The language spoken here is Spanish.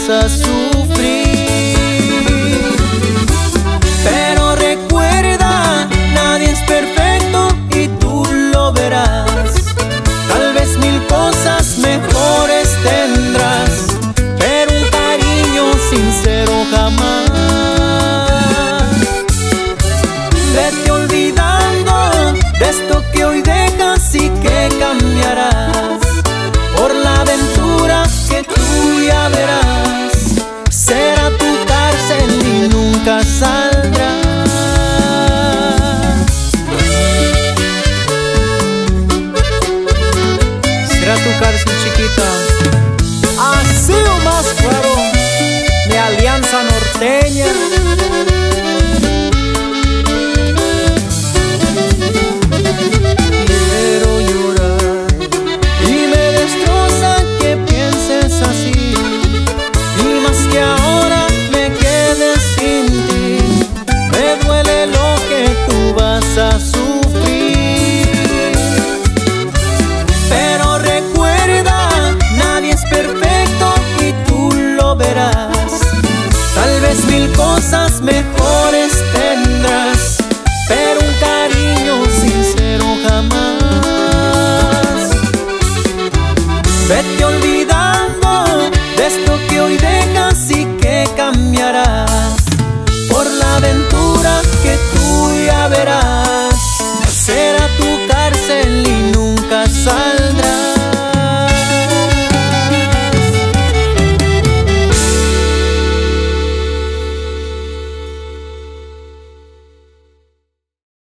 vas a sufrir. Pero recuerda, nadie es perfecto y tú lo verás. Tal vez mil cosas mejores tendrás, pero un cariño sincero jamás. Vete olvidando de esto que hoy dejas y que cambiarás por la aventura que tú ya verás. Será tu cárcel y nunca saldrás. Será tu cárcel, chiquita. Así o más claro, mi Alianza Norteña. Quiero llorar y me destroza que pienses así, y más que ahora me quedes sin ti. Me duele lo que tú vas a sufrir. Pero recuerda, nadie es perfecto y tú lo verás. Tal vez mil cosas mejores tendrás, pero un cariño sincero jamás. Vete